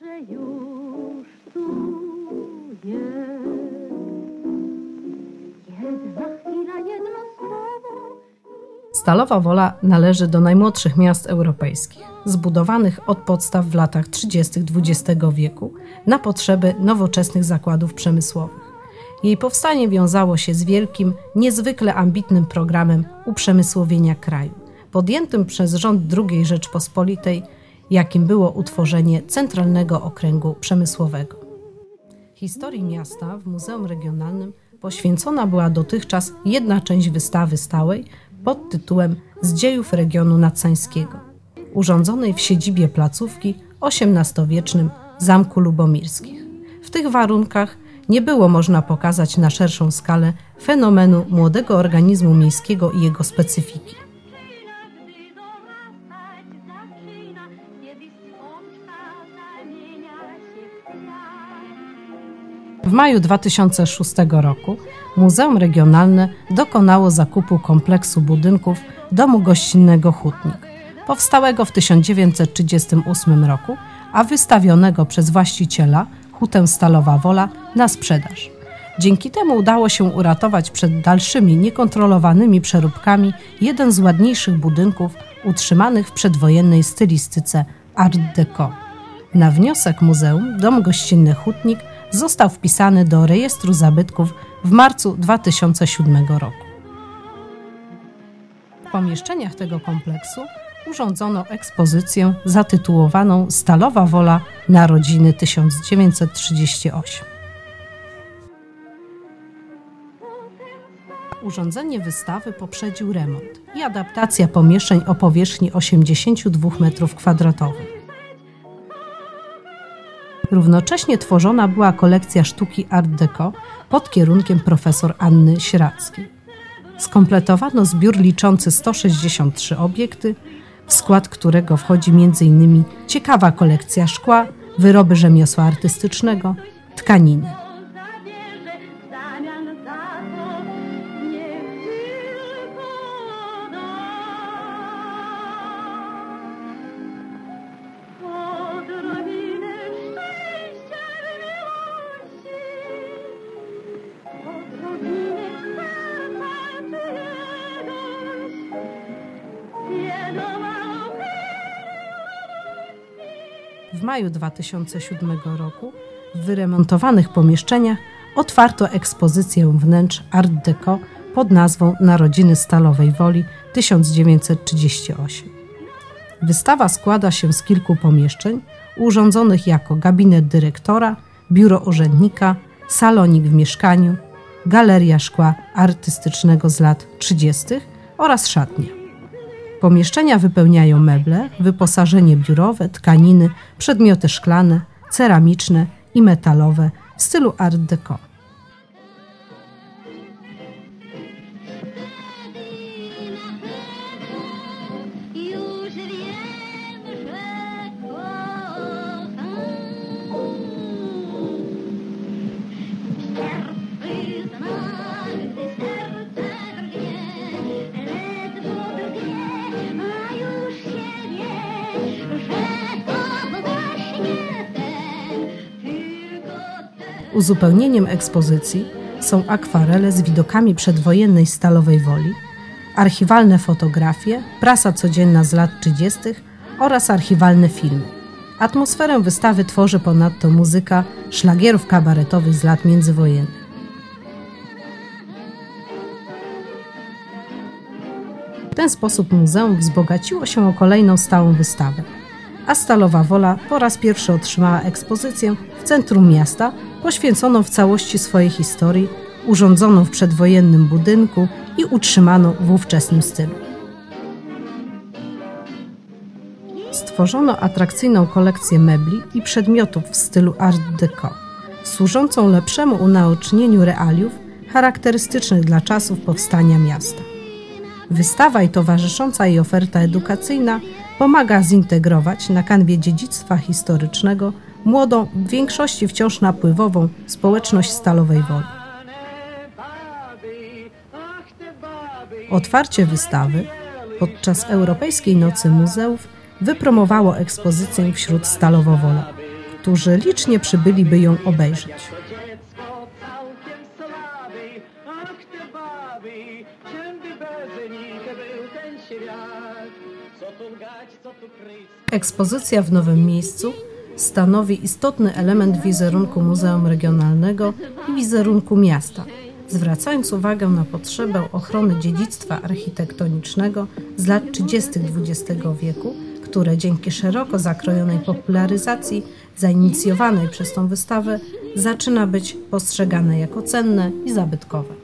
że już tu jest. Jedna chwila, jedno słowo. Stalowa Wola należy do najmłodszych miast europejskich, zbudowanych od podstaw w latach 30. XX wieku na potrzeby nowoczesnych zakładów przemysłowych. Jej powstanie wiązało się z wielkim, niezwykle ambitnym programem uprzemysłowienia kraju, podjętym przez rząd II Rzeczpospolitej, jakim było utworzenie Centralnego Okręgu Przemysłowego. Historii miasta w Muzeum Regionalnym poświęcona była dotychczas jedna część wystawy stałej pod tytułem „Z dziejów regionu nadsańskiego”, urządzonej w siedzibie placówki XVIII-wiecznym Zamku Lubomirskich. W tych warunkach nie było można pokazać na szerszą skalę fenomenu młodego organizmu miejskiego i jego specyfiki. W maju 2006 roku Muzeum Regionalne dokonało zakupu kompleksu budynków Domu Gościnnego Hutnik, powstałego w 1938 roku, a wystawionego przez właściciela, Hutę Stalowa Wola, na sprzedaż. Dzięki temu udało się uratować przed dalszymi niekontrolowanymi przeróbkami jeden z ładniejszych budynków utrzymanych w przedwojennej stylistyce Art Deco. Na wniosek muzeum Dom Gościnny Hutnik został wpisany do rejestru zabytków w marcu 2007 roku. W pomieszczeniach tego kompleksu urządzono ekspozycję zatytułowaną „Stalowa Wola. Narodziny 1938”. Urządzenie wystawy poprzedził remont i adaptacja pomieszczeń o powierzchni 82 m². Równocześnie tworzona była kolekcja sztuki Art Deco pod kierunkiem profesor Anny Sieradzkiej. Skompletowano zbiór liczący 163 obiekty, w skład którego wchodzi m.in. ciekawa kolekcja szkła, wyroby rzemiosła artystycznego, tkaniny. W maju 2007 roku w wyremontowanych pomieszczeniach otwarto ekspozycję wnętrz Art Deco pod nazwą „Narodziny Stalowej Woli 1938”. Wystawa składa się z kilku pomieszczeń urządzonych jako gabinet dyrektora, biuro urzędnika, salonik w mieszkaniu, galeria szkła artystycznego z lat 30. oraz szatnia. Pomieszczenia wypełniają meble, wyposażenie biurowe, tkaniny, przedmioty szklane, ceramiczne i metalowe w stylu Art Deco. Uzupełnieniem ekspozycji są akwarele z widokami przedwojennej Stalowej Woli, archiwalne fotografie, prasa codzienna z lat 30. oraz archiwalne filmy. Atmosferę wystawy tworzy ponadto muzyka szlagierów kabaretowych z lat międzywojennych. W ten sposób muzeum wzbogaciło się o kolejną stałą wystawę, a Stalowa Wola po raz pierwszy otrzymała ekspozycję w centrum miasta, poświęconą w całości swojej historii, urządzoną w przedwojennym budynku i utrzymaną w ówczesnym stylu. Stworzono atrakcyjną kolekcję mebli i przedmiotów w stylu Art Deco, służącą lepszemu unaocznieniu realiów charakterystycznych dla czasów powstania miasta. Wystawa i towarzysząca jej oferta edukacyjna pomaga zintegrować na kanwie dziedzictwa historycznego młodą, w większości wciąż napływową społeczność Stalowej Woli. Otwarcie wystawy podczas Europejskiej Nocy Muzeów wypromowało ekspozycję wśród Stalowowola, którzy licznie przybyli, by ją obejrzeć. Ekspozycja w nowym miejscu stanowi istotny element wizerunku Muzeum Regionalnego i wizerunku miasta, zwracając uwagę na potrzebę ochrony dziedzictwa architektonicznego z lat 30. XX wieku, które dzięki szeroko zakrojonej popularyzacji zainicjowanej przez tą wystawę zaczyna być postrzegane jako cenne i zabytkowe.